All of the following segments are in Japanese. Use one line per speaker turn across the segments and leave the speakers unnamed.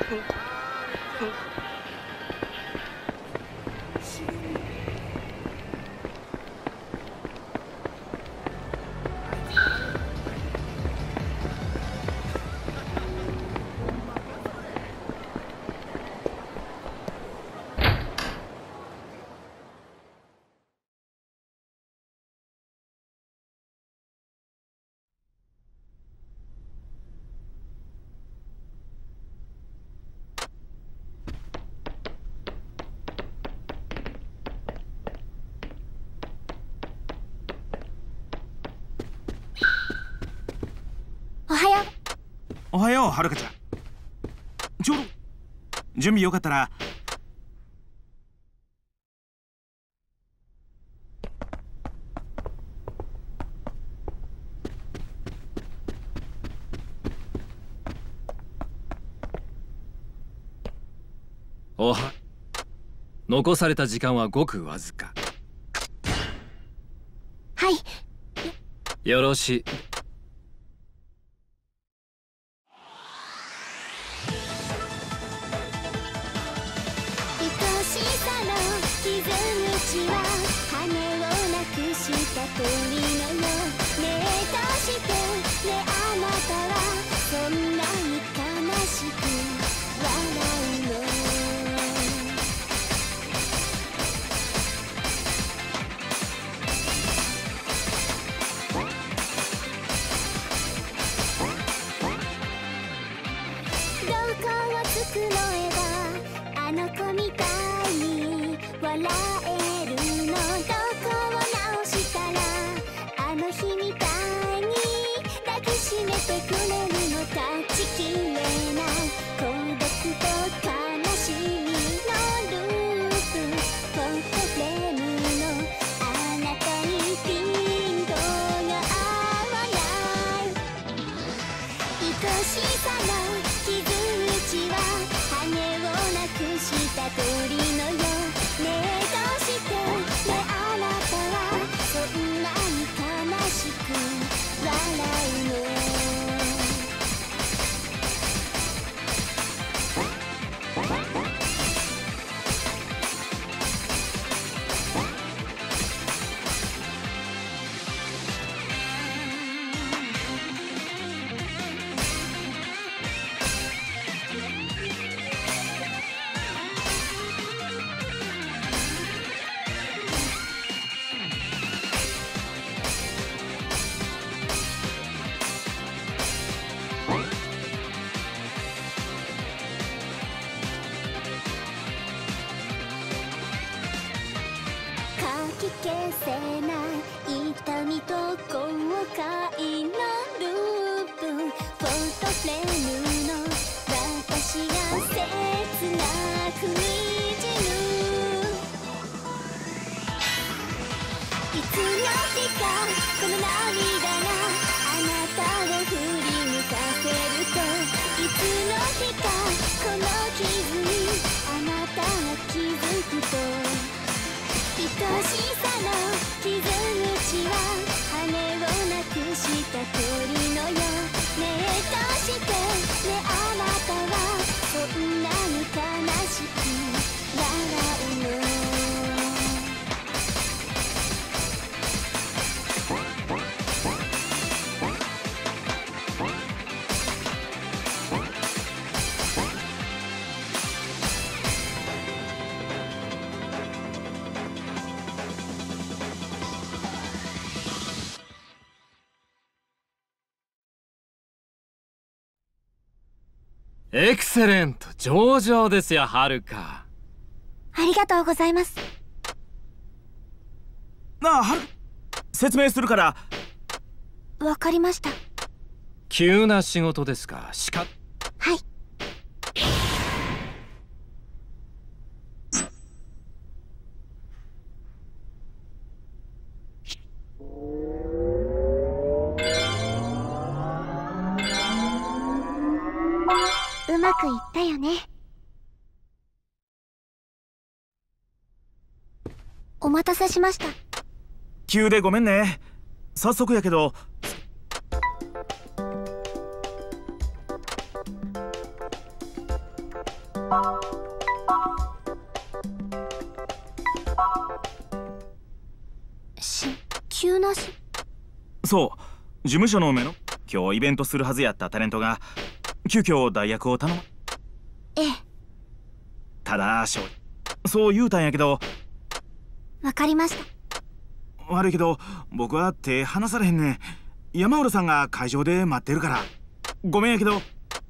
おはよう、はるかちゃん。ちょうど準備よかったら。
残された時間はごくわずか。
はい。
よろしい。エクセレント、上々ですよ、はるか。
ありがとうございます。
なあ、はる、説明するから。
わかりました。
急な仕事ですか。
はい。うまくいったよね。お待たせしました。
急でごめんね。早速やけど。 そう事務所の目の今日イベントするはずやったタレントが急遽代役を頼む。
ええ。
ただそう言うたんやけど。
わかりました。
悪いけど僕は手離されへんねん。山浦さんが会場で待ってるから。ごめんやけど。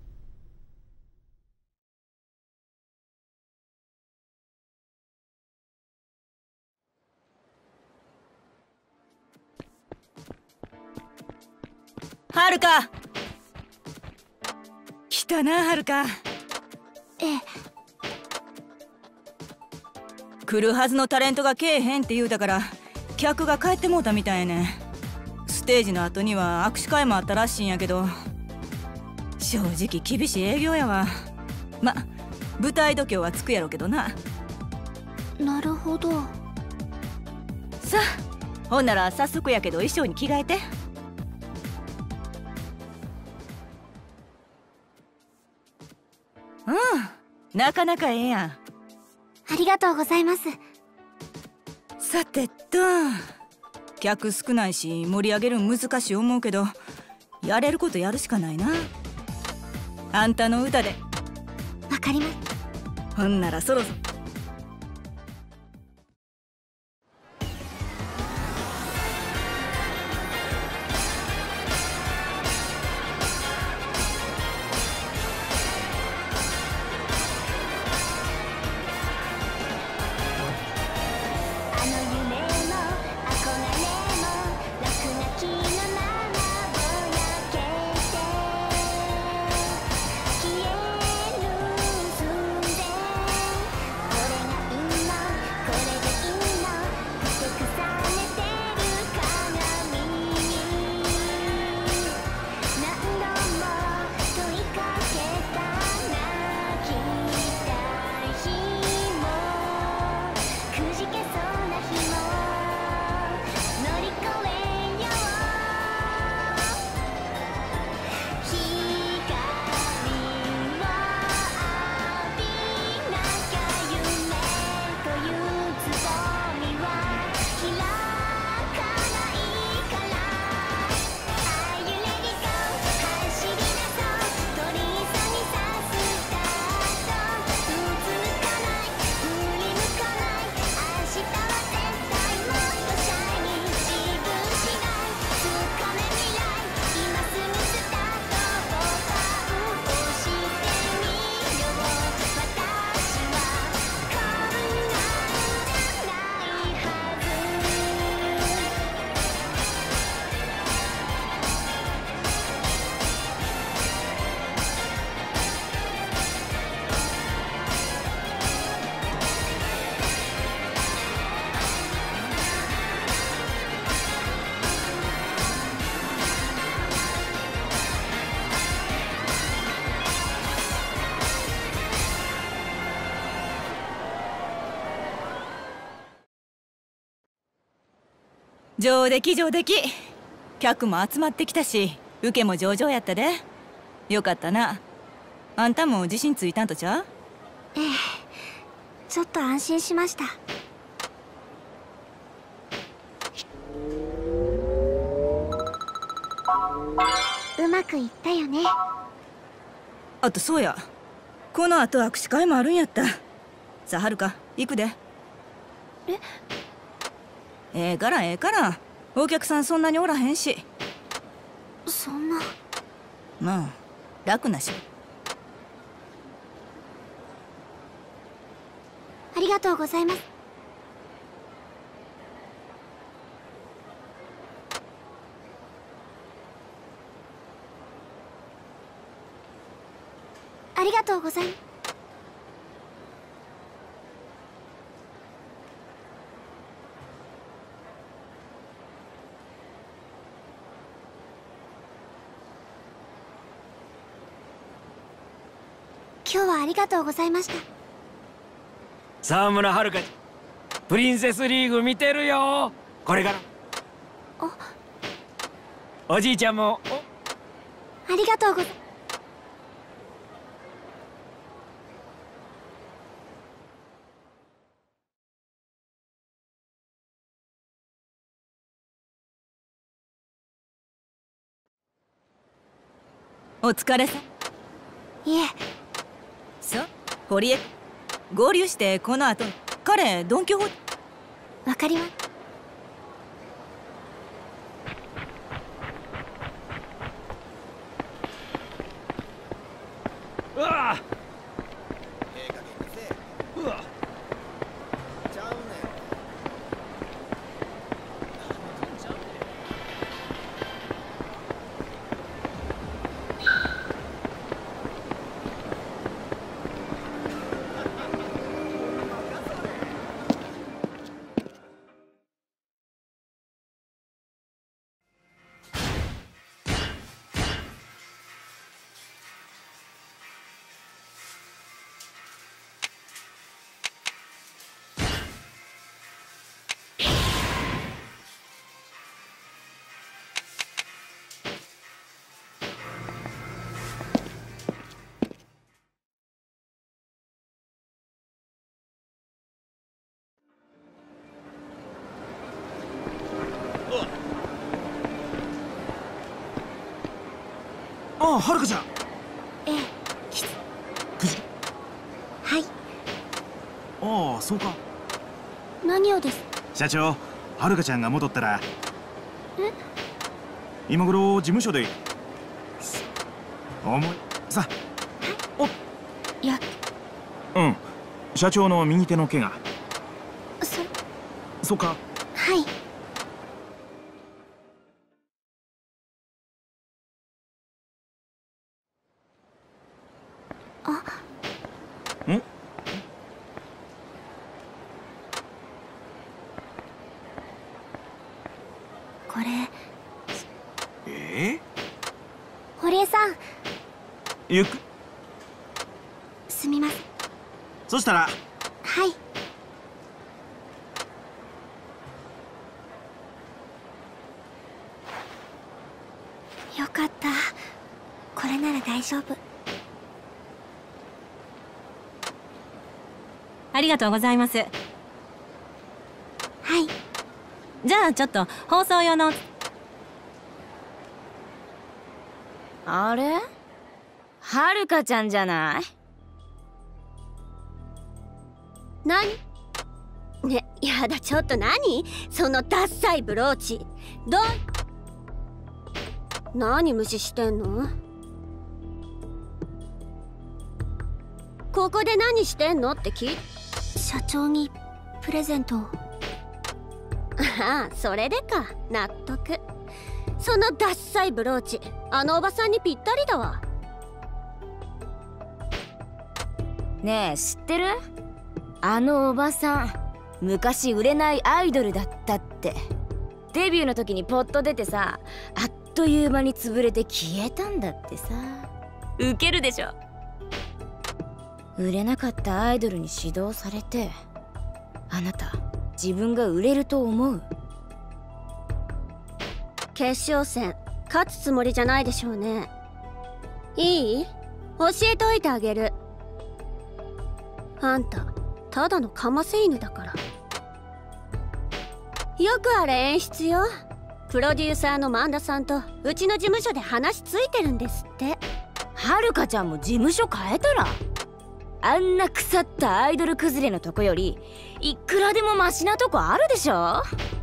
はるか来たな。はるか
ええ。
来るはずのタレントが来えへんって言うたから客が帰ってもうたみたいやねん。ステージの後には握手会もあったらしいんやけど、正直厳しい営業やわ。ま、舞台度胸はつくやろけどな。
なるほど。
さあほんなら早速やけど衣装に着替えて。なかなかええやん。
ありがとうございます。
さてと、客少ないし盛り上げるん難しい思うけど、やれることやるしかないな。あんたの歌で。
わかります。
ほんならそろそろ。上出来上出来。客も集まってきたし受けも上々やったで。よかったな。あんたも自信ついたんとちゃう？
ええ。ちょっと安心しました。うまくいったよね。
あとそうや、この後握手会もあるんやった。さあはるか行くで。ええからええから、お客さんそんなにおらへんし。
そんな。
まあ楽なし。
ありがとうございます。ありがとうございます。今日はありがとうございました。
沢村遥ちゃん、プリンセスリーグ見てるよ。これからおじいちゃんも
ありがとうございます。
お疲れさ。
いえ。
そう、堀江合流してこの後彼ドン・キホーテ。
わかります。
うわあ、うわ
ああ、はるかちゃん。
ええ。
くじ。
はい。
ああ、そうか。
何をです。
社長、はるかちゃんが戻ったら。
え？
今頃事務所で。重い。さ。お。うん。社長の右手の怪我。そうか。
はい。
ん？
これ。堀江さん。
ゆっく。
すみません。
そしたら。
はい。よかった。これなら大丈夫。
ありがとうございます。
はい。
じゃあちょっと放送用の。
あれ？はるかちゃんじゃない？
何？ね、やだ、ちょっと何？そのダッサいブローチ。何無視してんの？ここで何してんのって社長にプレゼントを。ああ、それでか。納得。そのダッサいブローチ、あのおばさんにぴったりだわ。
ねえ、知ってる？あのおばさん昔売れないアイドルだったって。デビューの時にポッと出てさ、あっという間に潰れて消えたんだってさ。ウケるでしょ。売れなかったアイドルに指導されて、あなた自分が売れると思う？決勝戦勝つつもりじゃないでしょうね。いい？教えておいてあげる。あんたただのかませ犬だから。よくあれ演出よ。プロデューサーの萬田さんとうちの事務所で話ついてるんですって。はるかちゃんも事務所変えたら？あんな腐ったアイドル崩れのとこよりいくらでもマシなとこあるでしょ。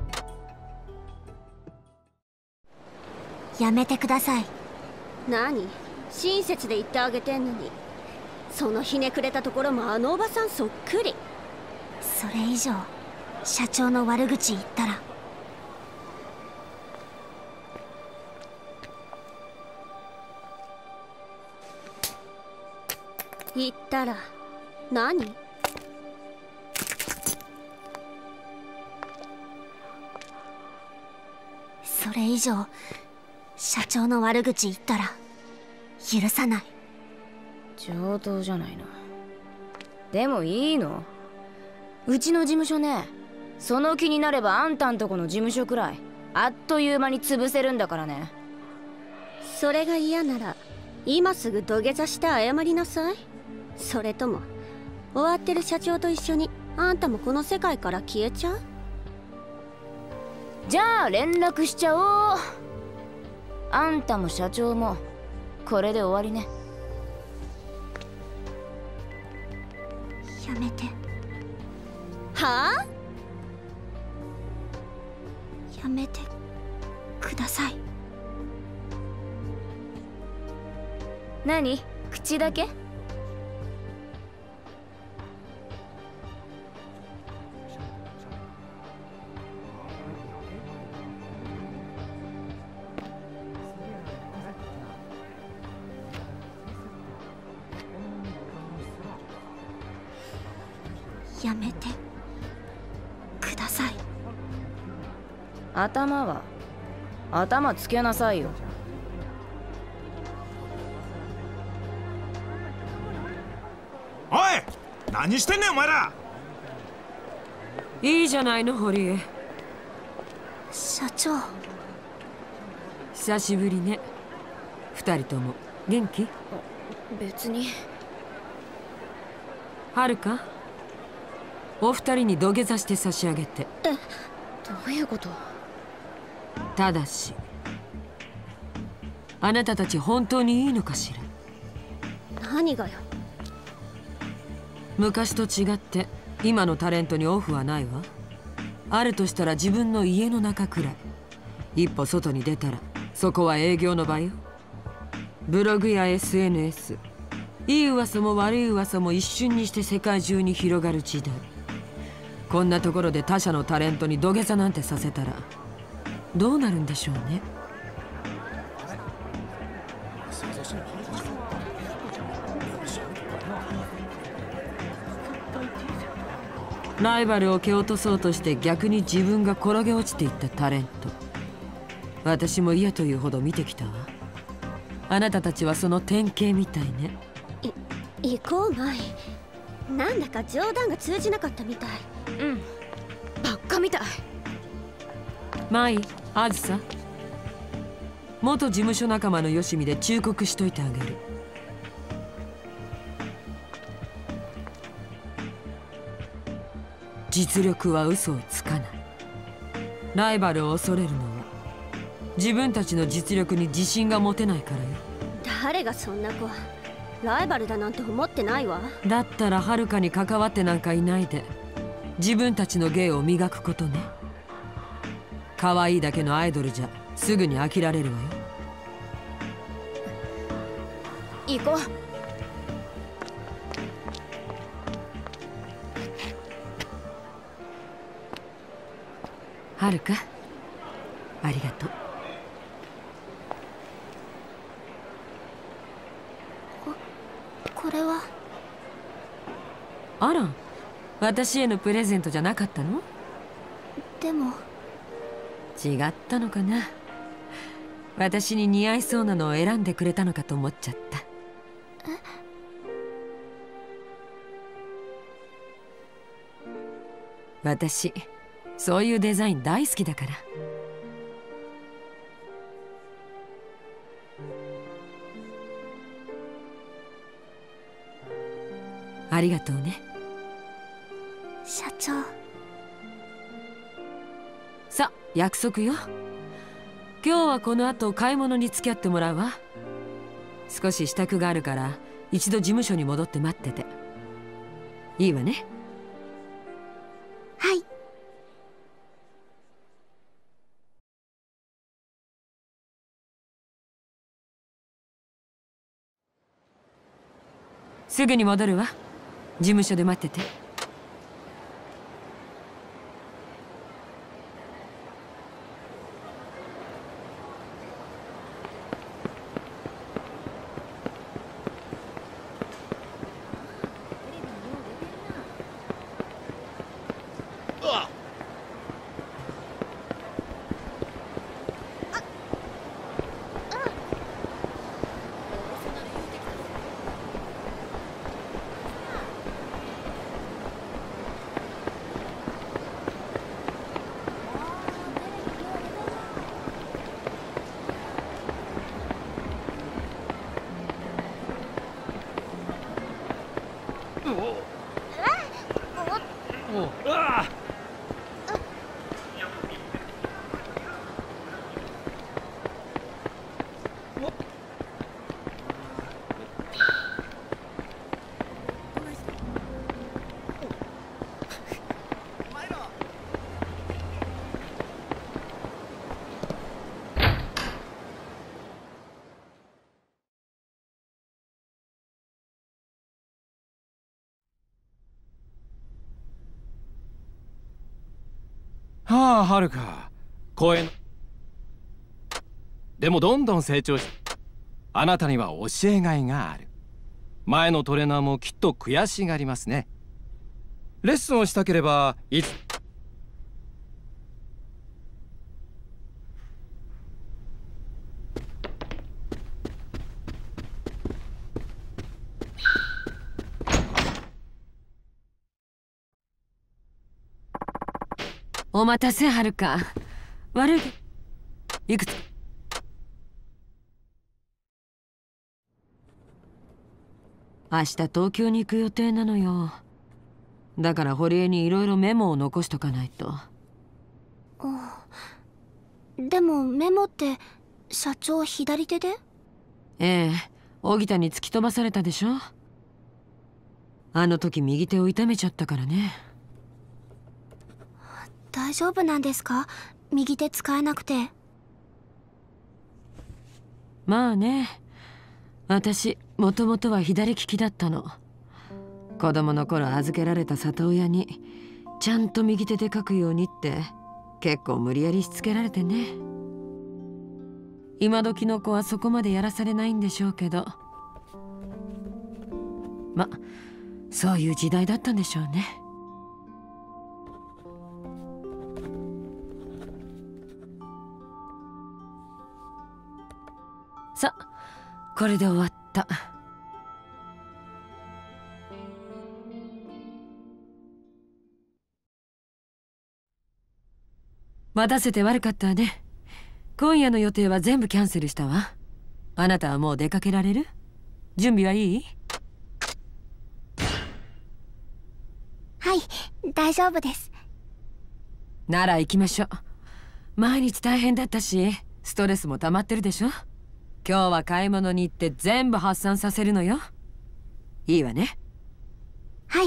やめてください。何？親切で言ってあげてんのに。そのひねくれたところもあのおばさんそっくり。それ以上社長の悪口言ったら。言ったら何？それ以上社長の悪口言ったら許さない。
上等じゃないの。でもいいの？うちの事務所ね、その気になればあんたんとこの事務所くらいあっという間に潰せるんだからね。それが嫌なら今すぐ土下座して謝りなさい。それとも終わってる社長と一緒にあんたもこの世界から消えちゃう？じゃあ連絡しちゃおう。あんたも社長もこれで終わりね。
やめて。はあ？やめてください。
何？口だけ？
やめてください。
頭つけなさいよ。
おい、何してんねんお前ら。
いいじゃないの堀江。
社長。
久しぶりね。二人とも元気？
別に。
はるか、お二人に土下座して差し上げて。
どういうこと？
ただしあなたたち本当にいいのかしら。
何がよ。
昔と違って今のタレントにオフはないわ。あるとしたら自分の家の中くらい。一歩外に出たらそこは営業の場よ。ブログや SNS、 いい噂も悪い噂も一瞬にして世界中に広がる時代。こんなところで他社のタレントに土下座なんてさせたらどうなるんでしょうね。ライバルを蹴落とそうとして逆に自分が転げ落ちていったタレント。私も嫌というほど見てきたわ。あなたたちはその典型みたいね。
行こうマイ。なんだか冗談が通じなかったみたい。
うん、ばっかみたい。
マイ、あずさ、元事務所仲間のよしみで忠告しといてあげる。実力は嘘をつかない。ライバルを恐れるのは自分たちの実力に自信が持てないからよ。
誰がそんな子。ライバルだなんて思ってないわ。
だったらはるかに関わってなんかいないで自分たちの芸を磨くことね。可愛いだけのアイドルじゃすぐに飽きられるわよ。
行こう。
はるか、ありがとう。
これは。
あら、私へのプレゼントじゃなかったの？
でも
違ったのかな。私に似合いそうなのを選んでくれたのかと思っちゃった。私そういうデザイン大好きだから。ありがとうね。
社長。
さあ約束よ。今日はこの後買い物に付き合ってもらうわ。少し支度があるから一度事務所に戻って待ってていいわね。
はい。
すぐに戻るわ。事務所で待ってて。
はあ、はるか。声の。でもどんどん成長し、あなたには教えがいがある。前のトレーナーもきっと悔しがりますね。レッスンをしたければいつ。
お待たせはるか。悪いけどいくつ。明日東京に行く予定なのよ。だから堀江にいろいろメモを残しとかないと。
でもメモって社長左手で？
ええ、荻田に突き飛ばされたでしょ。あの時右手を痛めちゃったからね。
大丈夫なんですか？右手使えなくて。
まあね、私もともとは左利きだったの。子供の頃預けられた里親にちゃんと右手で書くようにって結構無理やりしつけられてね。今時の子はそこまでやらされないんでしょうけど、ま、そういう時代だったんでしょうね。さ、これで終わった。待たせて悪かったね。今夜の予定は全部キャンセルしたわ。あなたはもう出かけられる？準備はいい？
はい、大丈夫です。
なら行きましょう。毎日大変だったし、ストレスも溜まってるでしょ。今日は買い物に行って全部発散させるのよ。いいわね。
はい。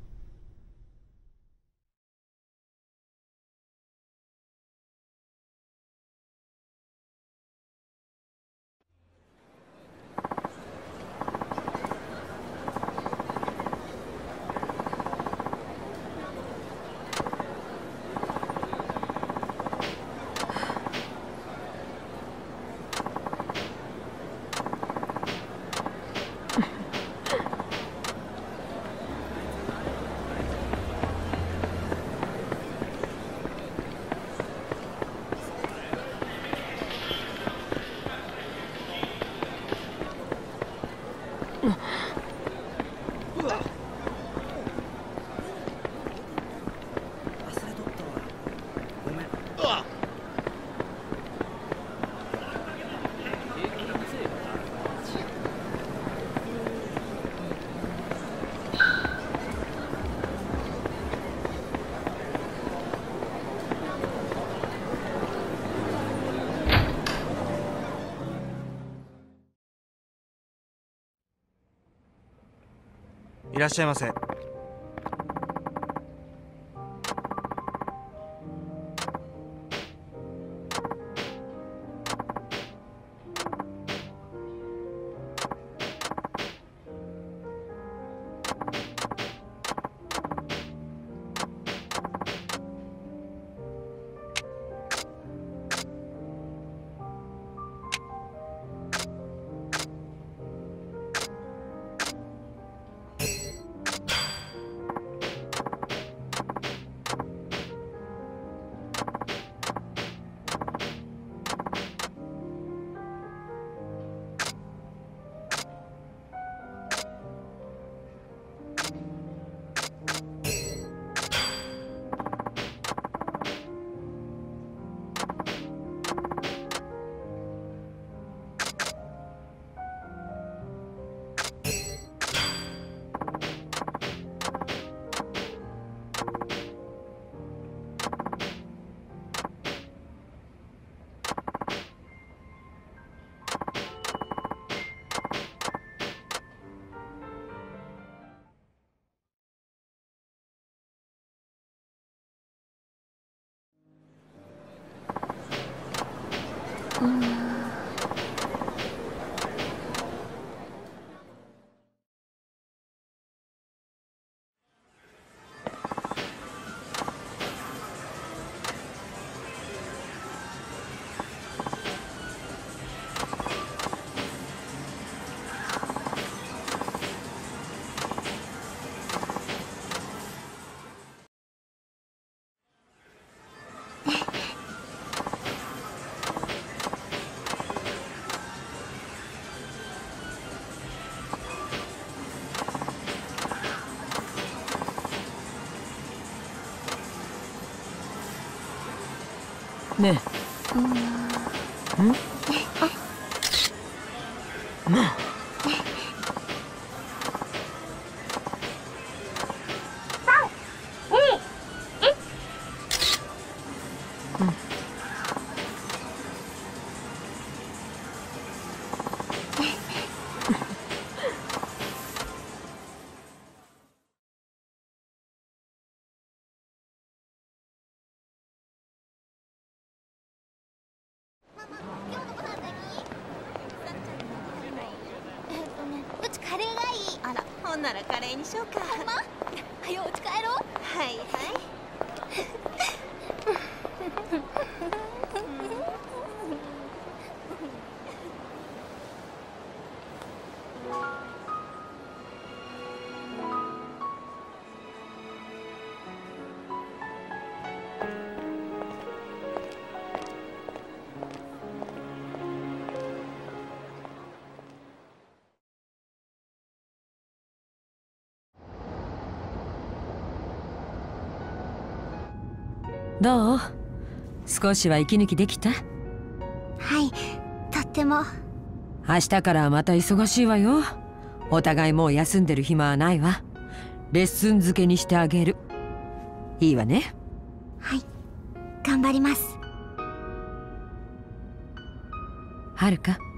いらっしゃいませ。
ねえ。ん？
うちカレーがいい。あら、ほんならカレーにしようか。ほんま？はようち帰ろう。はいはい。
どう？少しは息抜きできた？
はい、とっても。
明日からはまた忙しいわよ。お互いもう休んでる暇はないわ。レッスン漬けにしてあげる。いいわね。
はい、頑張ります。
はるか、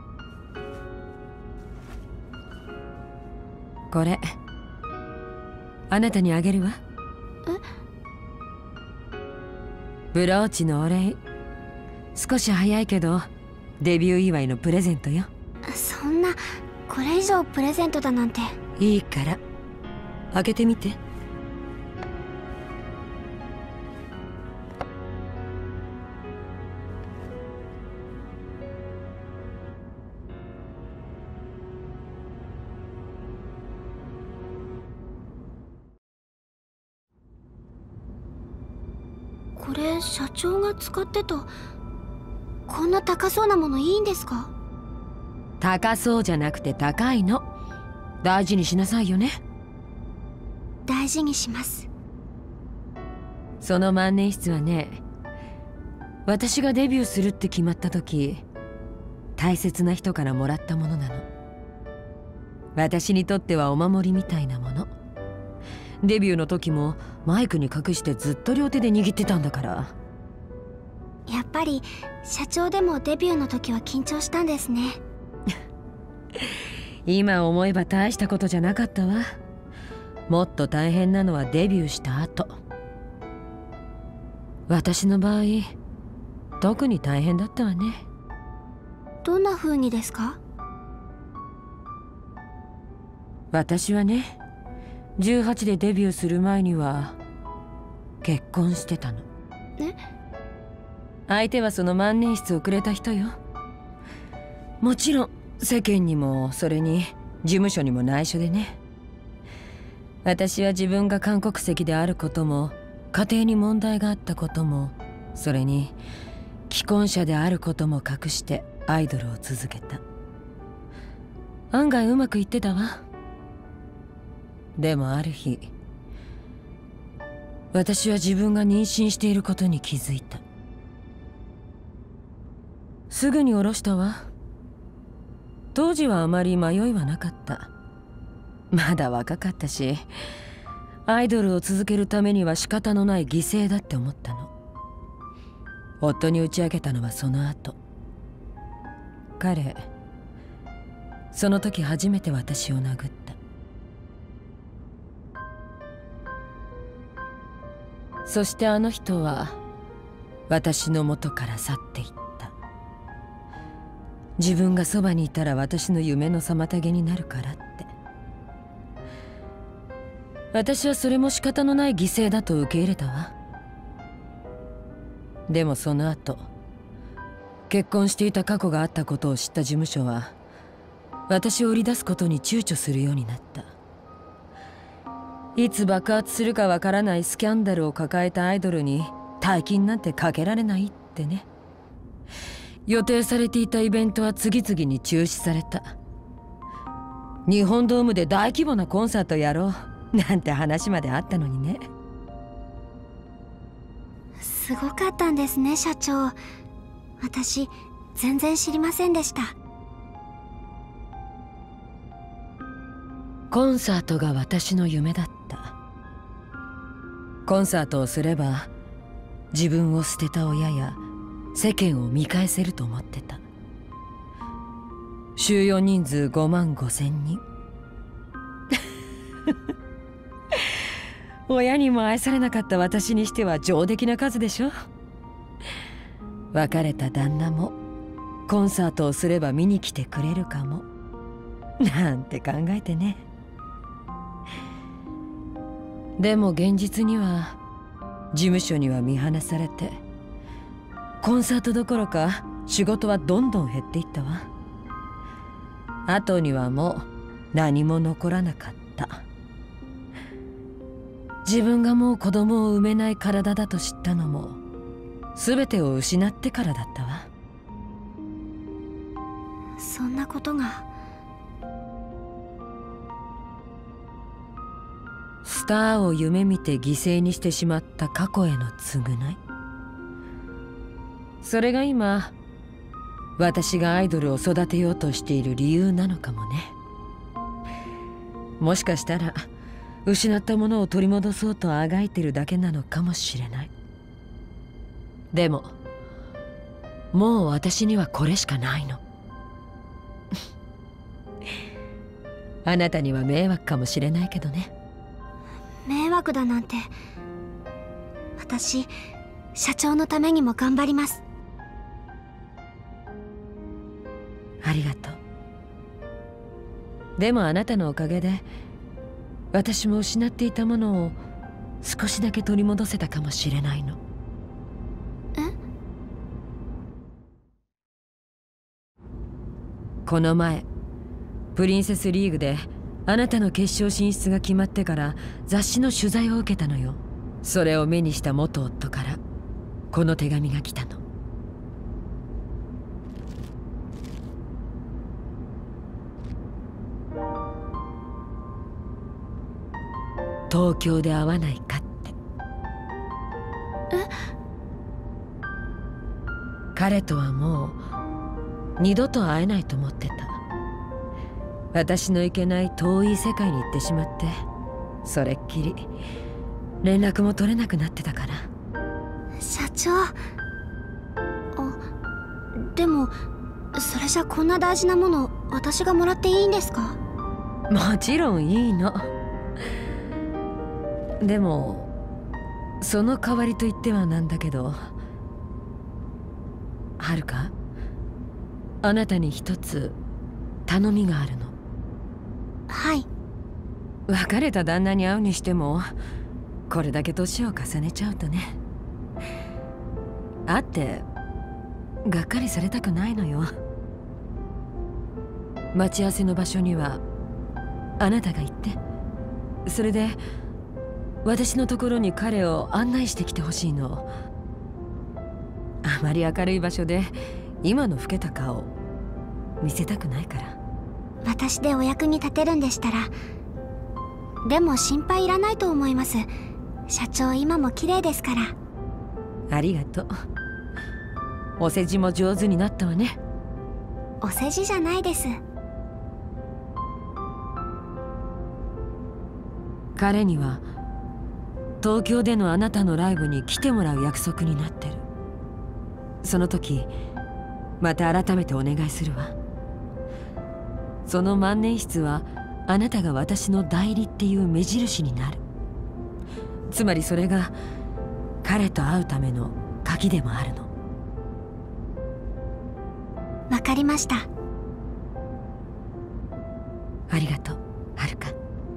これあなたにあげるわ。ブローチのお礼。少し早いけどデビュー祝いのプレゼントよ。
そんな、これ以上プレゼントだなんて。
いいから開けてみて。
これ社長が使ってた。こんな高そうなものいいんですか？
高そうじゃなくて高いの。大事にしなさいよね。
大事にします。
その万年筆はね、私がデビューするって決まった時、大切な人からもらったものなの。私にとってはお守りみたいなもの。デビューの時もマイクに隠してずっと両手で握ってたんだから。
やっぱり社長でもデビューの時は緊張したんですね。
今思えば大したことじゃなかったわ。もっと大変なのはデビューした後。私の場合特に大変だったわね。
どんな風にですか？
私はね、18でデビューする前には結婚してたの。相手はその万年筆をくれた人よ。もちろん世間にもそれに事務所にも内緒でね。私は自分が韓国籍であることも、家庭に問題があったことも、それに既婚者であることも隠してアイドルを続けた。案外うまくいってたわ。でもある日、私は自分が妊娠していることに気づいた。すぐに下ろしたわ。当時はあまり迷いはなかった。まだ若かったし、アイドルを続けるためには仕方のない犠牲だって思ったの。夫に打ち明けたのはその後。彼、その時初めて私を殴った。そしてあの人は私の元から去っていった。自分がそばにいたら私の夢の妨げになるからって。私はそれも仕方のない犠牲だと受け入れたわ。でもその後、結婚していた過去があったことを知った事務所は私を売り出すことに躊躇するようになった。いつ爆発するかわからないスキャンダルを抱えたアイドルに大金なんてかけられないってね。予定されていたイベントは次々に中止された。日本ドームで大規模なコンサートやろうなんて話まであったのにね。
すごかったんですね、社長。私全然知りませんでした。
コンサートが私の夢だった。コンサートをすれば自分を捨てた親や世間を見返せると思ってた。収容人数5万5千人親にも愛されなかった私にしては上出来な数でしょ。別れた旦那もコンサートをすれば見に来てくれるかもなんて考えてね。でも現実には事務所には見放されて、コンサートどころか仕事はどんどん減っていったわ。後にはもう何も残らなかった。自分がもう子供を産めない体だと知ったのも全てを失ってからだったわ。
そんなことが。
スターを夢見て犠牲にしてしまった過去への償い。それが今私がアイドルを育てようとしている理由なのかもね。もしかしたら失ったものを取り戻そうとあがいてるだけなのかもしれない。でももう私にはこれしかないのあなたには迷惑かもしれないけどね。
迷惑だなんて。私社長のためにも頑張ります。
ありがとう。でもあなたのおかげで私も失っていたものを少しだけ取り戻せたかもしれないの。この前プリンセスリーグであなたの決勝進出が決まってから雑誌の取材を受けたのよ。それを目にした元夫からこの手紙が来たの。東京で会わないかって。彼とはもう二度と会えないと思ってた。私の行けない遠い世界に行ってしまって、それっきり連絡も取れなくなってたから。
社長。でもそれじゃこんな大事なもの私がもらっていいんですか？
もちろんいいの。でもその代わりと言ってはなんだけど、はるか、あなたに一つ頼みがあるの。
はい。
別れた旦那に会うにしてもこれだけ年を重ねちゃうとね、会ってがっかりされたくないのよ。待ち合わせの場所にはあなたが行って、それで私のところに彼を案内してきてほしいの。あまり明るい場所で今の老けた顔見せたくないから。
私でお役に立てるんでしたら。でも心配いらないと思います。社長今も綺麗ですから。
ありがとう。お世辞も上手になったわね。
お世辞じゃないです。
彼には東京でのあなたのライブに来てもらう約束になってる。その時また改めてお願いするわ。その万年筆はあなたが私の代理っていう目印になる。つまりそれが彼と会うための鍵でもあるの。
わかりました。
ありがとう、はるか。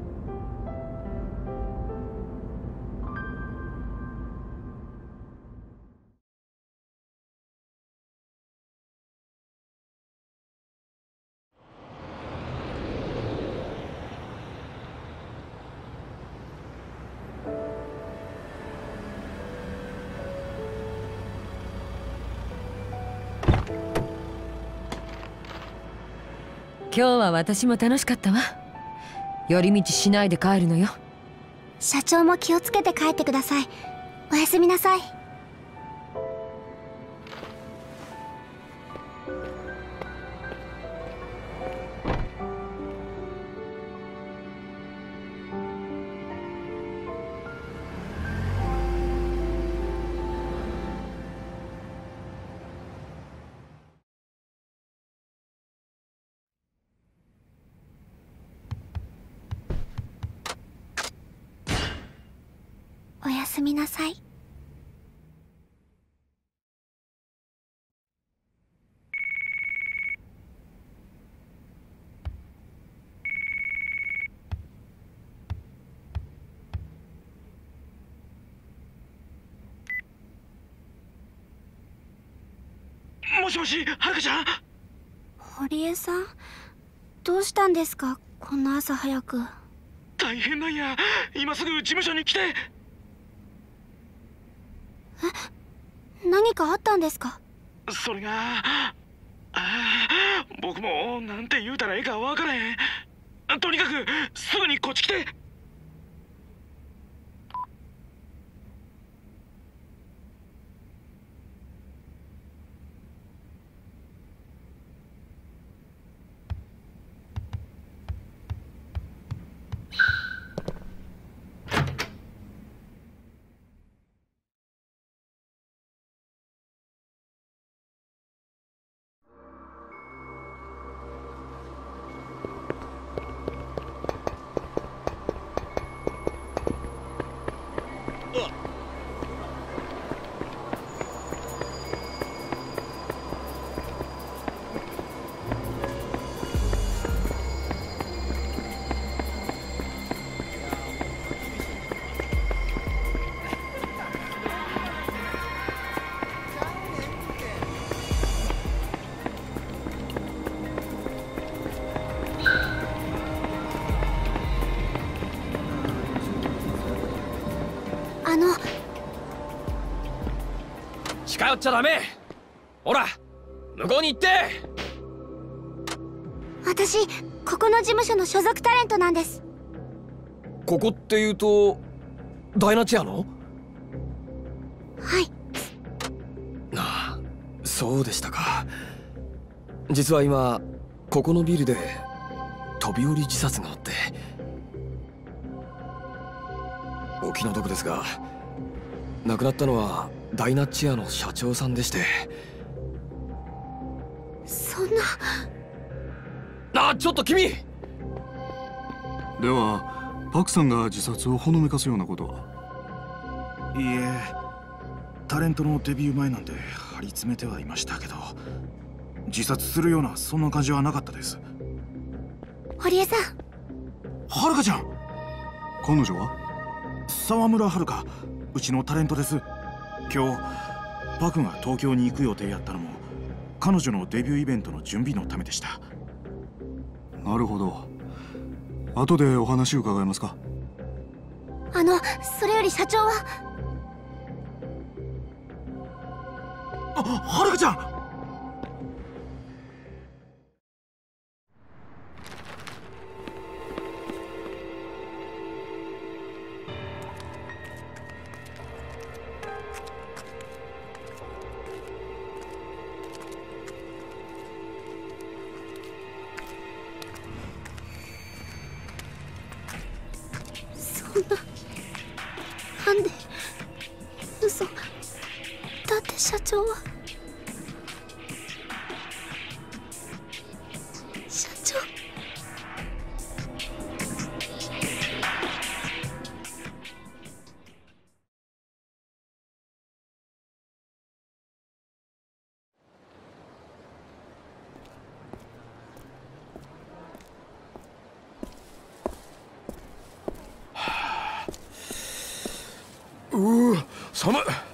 今日は私も楽しかったわ。寄り道しないで帰るのよ。
社長も気をつけて帰ってください。おやすみなさい。 すみなさい。
もしもし、はるかちゃん。
堀江さん、どうしたんですか、こんな朝早く。
大変なんや。今すぐ事務所に来て。
何かあったんですか？
それが、僕もなんて言うたらええか分からへん。とにかくすぐにこっち来て。
近寄っちゃダメ。ほら向こうに行って。
私、ここの事務所の所属タレントなんです。
ここっていうとダイナチアの？
はい。
ああ、そうでしたか。実は今ここのビルで飛び降り自殺があって、お気の毒ですが亡くなったのはダイナチアの社長さんでして。
そんな。
ちょっと君。
ではパクさんが自殺をほのめかすようなことは？
いいえ、タレントのデビュー前なんで張り詰めてはいましたけど、自殺するようなそんな感じはなかったです。
堀江さん。
はるかちゃん。
彼女は？
沢村はるか、うちのタレントです。今日パクが東京に行く予定やったのも彼女のデビューイベントの準備のためでした。
なるほど。後でお話伺えますか？
それより社長は？
はるかちゃん。
なんで？嘘。だって社長は。社長。
寒っ。